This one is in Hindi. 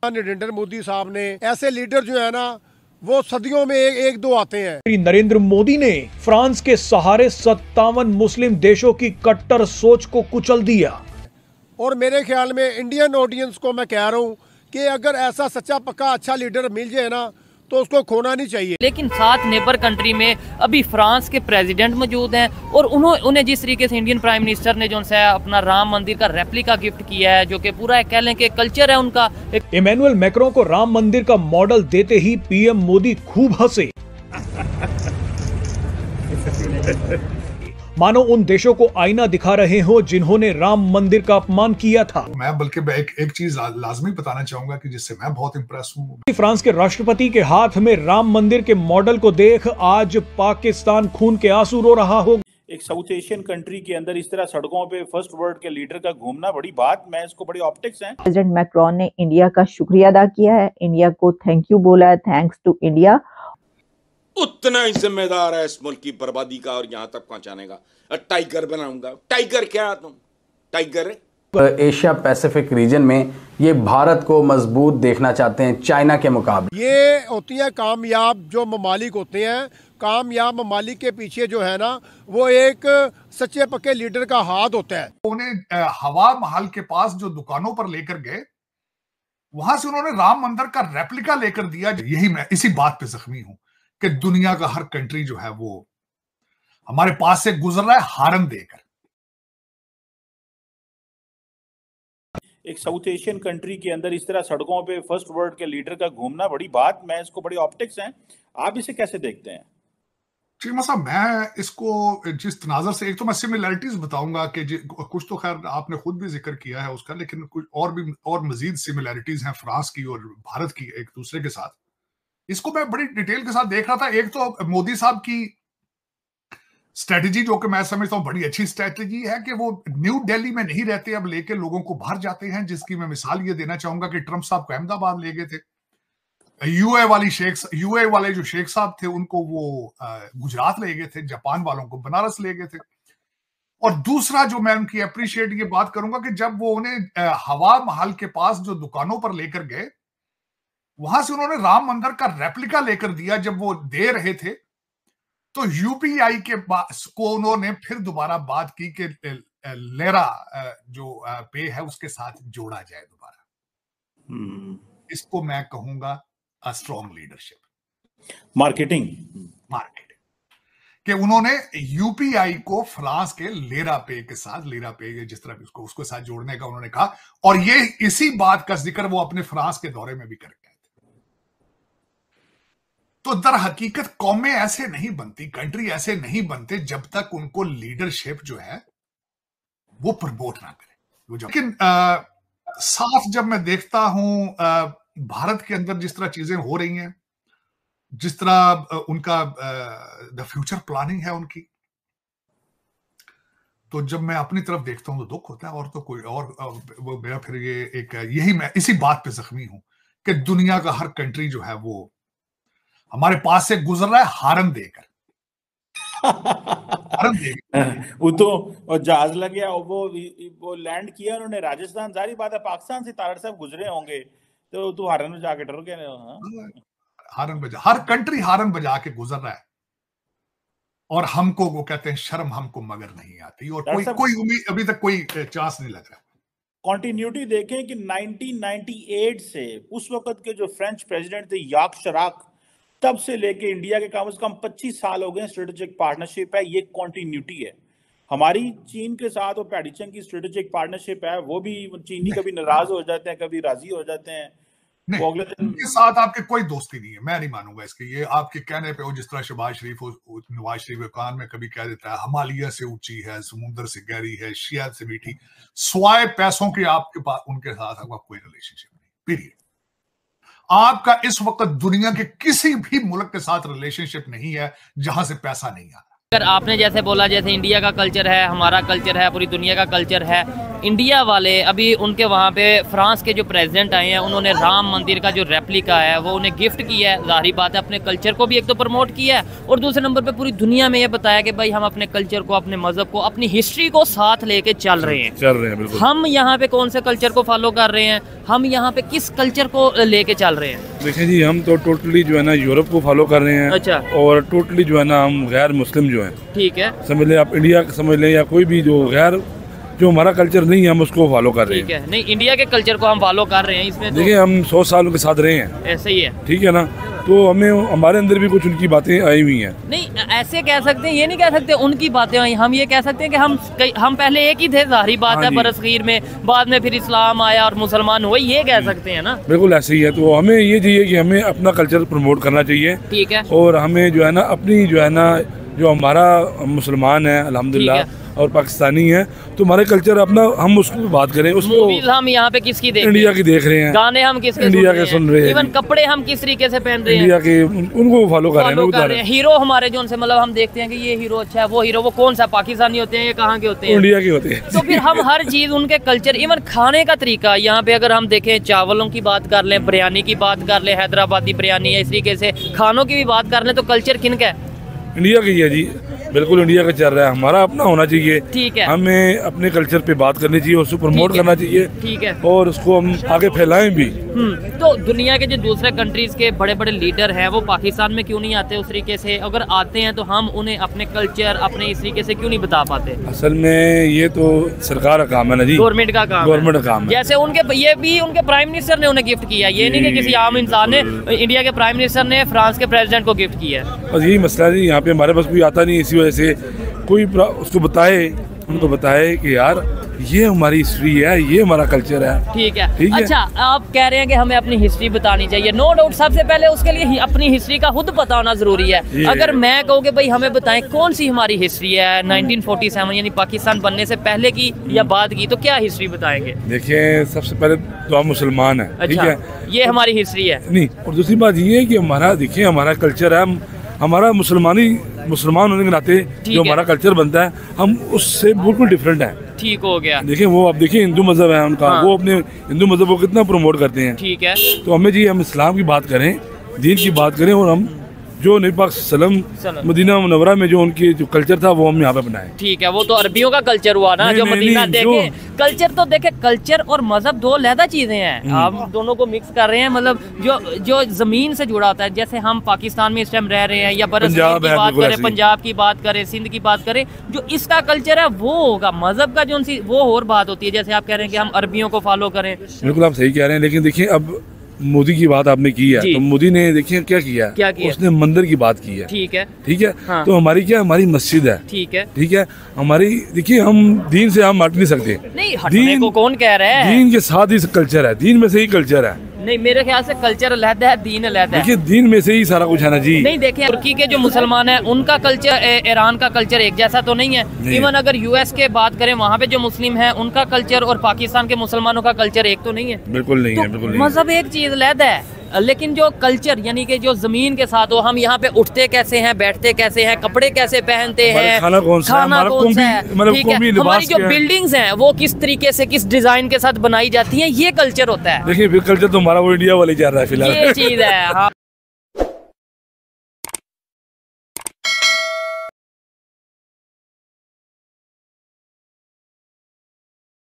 नरेंद्र मोदी साहब ने ऐसे लीडर जो है ना वो सदियों में एक दो आते हैं। नरेंद्र मोदी ने फ्रांस के सहारे 57 मुस्लिम देशों की कट्टर सोच को कुचल दिया। और मेरे ख्याल में इंडियन ऑडियंस को मैं कह रहा हूँ कि अगर ऐसा सच्चा पक्का अच्छा लीडर मिल जाए ना तो उसको खोना नहीं चाहिए। लेकिन साथ नेबर कंट्री में अभी फ्रांस के प्रेसिडेंट मौजूद हैं और उन्हें जिस तरीके से इंडियन प्राइम मिनिस्टर ने जो है अपना राम मंदिर का रेप्लिका गिफ्ट किया है, जो कि पूरा कह लें कि कल्चर है उनका। इमैनुअल मैक्रों को राम मंदिर का मॉडल देते ही पीएम मोदी खूब हंसे, मानो उन देशों को आईना दिखा रहे हो जिन्होंने राम मंदिर का अपमान किया था। मैं बल्कि एक चीज लाजमी बताना चाहूंगा कि जिससे मैं बहुत इंप्रेस हूं। फ्रांस के राष्ट्रपति के हाथ में राम मंदिर के मॉडल को देख आज पाकिस्तान खून के आंसू रो रहा हो। एक साउथ एशियन कंट्री के अंदर इस तरह सड़कों पे फर्स्ट वर्ल्ड के लीडर का घूमना बड़ी बात, मैं इसको बड़ी ऑप्टिक्स हैं। प्रेसिडेंट मैक्रोन ने इंडिया का शुक्रिया अदा किया है, इंडिया को थैंक यू बोला है, थैंक्स टू इंडिया। उतना ही जिम्मेदार है इस मुल्क की बर्बादी का और यहाँ तक पहुंचाने का। टाइगर बनाऊंगा। टाइगर क्या तुम? टाइगर एशिया पैसिफिक रीजन में ये भारत को मजबूत देखना चाहते हैं चाइना के मुकाबले। ये होती है कामयाब जो ममालिक होते हैं, कामयाब ममालिक के पीछे जो है ना वो एक सच्चे पक्के लीडर का हाथ होता है। उन्हें हवा महल के पास जो दुकानों पर लेकर गए, वहां से उन्होंने राम मंदिर का रेप्लिका लेकर दिया। यही मैं इसी बात पे जख्मी हूं कि दुनिया का हर कंट्री जो है वो हमारे पास से गुजर रहा है हारन देकर। एक साउथ एशियन कंट्री के अंदर इस तरह सड़कों पे फर्स्ट वर्ल्ड के लीडर का घूमना बड़ी बात, मैं इसको बड़ी ऑप्टिक्स हैं। आप इसे कैसे देखते हैं? चीमा साहब, मैं इसको जिस तनाजर से, एक तो मैं सिमिलैरिटीज बताऊंगा कि कुछ तो खैर आपने खुद भी जिक्र किया है उसका, लेकिन कुछ और मजीद सिमिलैरिटीज हैं फ्रांस की और भारत की एक दूसरे के साथ। इसको मैं बड़ी डिटेल के साथ देख रहा था। एक तो मोदी साहब की स्ट्रेटजी, जो कि मैं समझता हूं बड़ी अच्छी स्ट्रेटजी है, कि वो न्यू दिल्ली में नहीं रहते, अब लेके लोगों को बाहर जाते हैं, जिसकी मैं मिसाल ये देना चाहूंगा कि ट्रंप साहब को अहमदाबाद ले गए थे। यूए वाले जो शेख साहब थे उनको वो गुजरात ले गए थे, जापान वालों को बनारस ले गए थे। और दूसरा जो मैं उनकी अप्रिशिएट ये बात करूंगा कि जब वो उन्हें हवा महल के पास जो दुकानों पर लेकर गए, वहां से उन्होंने राम मंदिर का रेप्लिका लेकर दिया। जब वो दे रहे थे तो यूपीआई के को उन्होंने फिर दोबारा बात की कि लेरा जो पे है उसके साथ जोड़ा जाए दोबारा। इसको मैं कहूंगा स्ट्रॉन्ग लीडरशिप, मार्केटिंग कि उन्होंने यूपीआई को फ्रांस के लेरा पे के साथ, लेरा पे जिस तरह उसको साथ जोड़ने का उन्होंने कहा। और ये इसी बात का जिक्र वो अपने फ्रांस के दौरे में भी कर गए थे। तो दर हकीकत कौमें ऐसे नहीं बनती, कंट्री ऐसे नहीं बनते जब तक उनको लीडरशिप जो है वो प्रमोट ना करे। लेकिन साथ जब मैं देखता हूं भारत के अंदर जिस तरह चीजें हो रही हैं, जिस तरह उनका द फ्यूचर प्लानिंग है उनकी, तो जब मैं अपनी तरफ देखता हूं तो दुख होता है। और तो कोई और वो मेरा फिर ये एक यही मैं इसी बात पे जख्मी हूं कि दुनिया का हर कंट्री जो है वो हमारे पास से गुजर रहा है हारन देकर। वो तो जहाज लग गया, वो लैंड किया उन्होंने राजस्थान। जारी बात है पाकिस्तान से तारड़ साहब गुजरे होंगे तो तू हारन में जाके डर गए। हारन बजा, हर कंट्री हारन बजा के गुजर रहा है। और हमको वो कहते हैं शर्म हमको मगर नहीं आती, और कोई उम्मीद अभी तक कोई चांस नहीं लग रहा। कॉन्टिन्यूटी देखें कि 1998 से उस वक्त के जो फ्रेंच प्रेसिडेंट थे याक शराक, तब से लेके इंडिया के कम से कम 25 साल हो गए स्ट्रेटेजिक पार्टनरशिप है। ये कॉन्टिन्यूटी है हमारी। चीन के साथ और पैडिचन की स्ट्रेटेजिक पार्टनरशिप है, वो भी चीनी कभी नाराज हो जाते हैं, कभी राजी हो जाते हैं। उनके साथ आपके कोई दोस्ती नहीं है, मैं नहीं मानूंगा इसके। ये आपके कहने पे, जिस तरह शहबाज शरीफ नवाज शरीफ कान में कभी कह देता है हिमालय से ऊंची है, समुद्र से गहरी है, शिया से मीठी, स्वाय पैसों के आपके पास उनके साथ आपका कोई रिलेशनशिप नहीं, पीरियड। आपका इस वक्त दुनिया के किसी भी मुल्क के साथ रिलेशनशिप नहीं है जहां से पैसा नहीं आता। अगर आपने जैसे बोला, जैसे इंडिया का कल्चर है, हमारा कल्चर है, पूरी दुनिया का कल्चर है, इंडिया वाले अभी उनके वहाँ पे फ्रांस के जो प्रेसिडेंट आए हैं, उन्होंने राम मंदिर का जो रेप्लिका है वो उन्हें गिफ्ट किया है। ज़ाहिर बात है अपने कल्चर को भी एक तो प्रमोट किया है और दूसरे नंबर पे पूरी दुनिया में ये बताया कि भाई हम अपने कल्चर को, अपने मजहब को, अपनी हिस्ट्री को साथ लेके चल रहे हैं। बिल्कुल। हम यहाँ पे कौन से कल्चर को फॉलो कर रहे हैं, हम यहाँ पे किस कल्चर को लेके चल रहे हैं? देखिए जी, हम तो टोटली जो है ना यूरोप को फॉलो कर रहे हैं। अच्छा। और टोटली जो है ना हम गैर मुस्लिम जो है, ठीक है, समझ लें आप, इंडिया समझ लें या कोई भी जो गैर, जो हमारा कल्चर नहीं है हम उसको फॉलो कर रहे हैं। ठीक है, नहीं इंडिया के कल्चर को हम फॉलो कर रहे हैं इसमें। देखिए हम 100 साल उनके साथ रहे हैं, ऐसे ही है, ठीक है ना, तो हमें हमारे अंदर भी कुछ उनकी बातें आई हुई हैं। नहीं ऐसे कह सकते हैं, ये नहीं कह सकते उनकी बातें आई, हम ये कह सकते हैं कि हम पहले एक ही थे, ज़ाहिर बात है, बरसगीर में, बाद में फिर इस्लाम आया और मुसलमान हुए, ये कह सकते हैं ना। बिल्कुल ऐसे ही है। तो हमें ये चाहिए कि हमें अपना कल्चर प्रमोट करना चाहिए, ठीक है, और हमें जो है ना अपनी जो है ना, जो हमारा मुसलमान है अल्हम्दुलिल्लाह और पाकिस्तानी है, तो हमारे कल्चर अपना हम उसको बात करें। उसको हम यहाँ पे किसकी देख इंडिया की देख रहे हैं, गाने हम किसके इंडिया के सुन रहे हैं, इवन कपड़े हम किस तरीके से पहन रहे हैं, इंडिया के, उनको फॉलो कर रहे हैं। हीरो हमारे जो उनसे मतलब हम देखते हैं कि ये हीरो अच्छा है, वो हीरो, वो कौन सा पाकिस्तानी होते हैं, ये कहाँ के होते हैं, इंडिया के होते हैं। तो फिर हम हर चीज उनके कल्चर, इवन खाने का तरीका, यहाँ पे अगर हम देखें चावलों की बात कर लें, बिरयानी की बात कर लें, हैदराबादी बिरयानी है, इस तरीके से खानों की भी बात कर लें, तो कल्चर किनका है? इंडिया की है जी, बिल्कुल इंडिया का चल रहा है, हमारा अपना होना चाहिए। ठीक है, हमें अपने कल्चर पे बात करनी चाहिए, उसको प्रमोट करना चाहिए, ठीक है, और उसको हम आगे फैलाएं भी। तो दुनिया के जो दूसरे कंट्रीज के बड़े बड़े लीडर हैं वो पाकिस्तान में क्यों नहीं आते उस तरीके से? अगर आते हैं तो हम उन्हें अपने कल्चर, अपने इस तरीके से क्यों नहीं बता पाते? असल में ये तो सरकार का काम है ना जी, गवर्नमेंट का काम, गवर्नमेंट का काम है। जैसे उनके, ये भी उनके प्राइम मिनिस्टर ने उन्हें गिफ्ट किया, ये नहीं कि किसी आम इंसान ने, इंडिया के प्राइम मिनिस्टर ने फ्रांस के प्रेसिडेंट को गिफ्ट किया। बस यही मसला है, यहाँ पे हमारे पास कोई आता नहीं, इसी वजह से कोई उसको बताए, उनको बताए कि यार ये हमारी हिस्ट्री है, ये हमारा कल्चर है। ठीक है, अच्छा आप कह रहे हैं कि हमें अपनी हिस्ट्री बतानी चाहिए, नो डाउट, सबसे पहले उसके लिए अपनी हिस्ट्री का खुद पता होना जरूरी है। अगर मैं कहूँ कि भाई हमें बताएं कौन सी हमारी हिस्ट्री है 1947 यानी पाकिस्तान बनने से पहले की या बाद की, तो क्या हिस्ट्री बताएंगे? देखिए सबसे पहले तो हम मुसलमान है, ठीक है, ये हमारी हिस्ट्री है। नहीं, और दूसरी बात ये है कि हमारा, देखिए हमारा कल्चर है, हमारा मुसलमान होने के नाते जो हमारा कल्चर बनता है, हम उससे बिल्कुल डिफरेंट है। ठीक हो गया। देखिए वो, आप देखिए हिंदू मजहब है उनका, वो अपने हिंदू मजहब को कितना प्रमोट करते हैं। ठीक है, तो हमें जी, हम इस्लाम की बात करें, दीन की बात करें, और हम जो नबी पाक सल्लल्लाहु मदीना मुनव्वरा में जो उनकी जो कल्चर था वो हम यहाँ पे बनाए। ठीक है, वो तो अरबियों का कल्चर हुआ ना, जो मदीना देखे कल्चर, तो देखे कल्चर और मजहब दो अलग चीजें हैं, आप दोनों को मिक्स कर रहे हैं। मतलब जो जमीन से जुड़ा होता है, जैसे हम पाकिस्तान में इस टाइम रह रहे हैं, या बरसगीर की बात करें, पंजाब की बात करें, सिंध की बात करें, जो इसका कल्चर है वो होगा, मजहब का जो वो और बात होती है। जैसे आप कह रहे हैं कि हम अरबियों को फॉलो करें, बिल्कुल आप सही कह रहे हैं, लेकिन देखिए अब मोदी की बात आपने की है, तो मोदी ने देखिए क्या किया, उसने मंदिर की बात की है। ठीक है, ठीक है, हाँ। तो हमारी क्या, हमारी मस्जिद है, ठीक है, ठीक है, हमारी, देखिए हम दीन से हम हट नहीं सकते, नहीं हटने को कौन कह रहा है, दीन के साथ ही कल्चर है, दीन में से ही कल्चर है। नहीं, मेरे ख्याल से कल्चर अलग है, दीन अलग है। देखिए दीन में से ही सारा कुछ है ना जी। नहीं देखिए, तुर्की के जो मुसलमान हैं उनका कल्चर, ईरान का कल्चर एक जैसा तो नहीं है। इवन अगर यूएस के बात करें, वहाँ पे जो मुस्लिम हैं उनका कल्चर और पाकिस्तान के मुसलमानों का कल्चर एक तो नहीं है। बिल्कुल नहीं है, बिल्कुल नहीं। मजहब एक चीज अलग है, लेकिन जो कल्चर यानी कि जो जमीन के साथ हो, हम यहाँ पे उठते कैसे हैं, बैठते कैसे हैं, कपड़े कैसे पहनते हैं, खाना कौन सा है, ठीक है, हमारी जो बिल्डिंग्स हैं वो किस तरीके से, किस डिजाइन के साथ बनाई जाती हैं, ये कल्चर होता है। देखिए फिर कल्चर तो हमारा वो इंडिया वाले जा रहा है फिलहाल, ये चीज है। हाँ।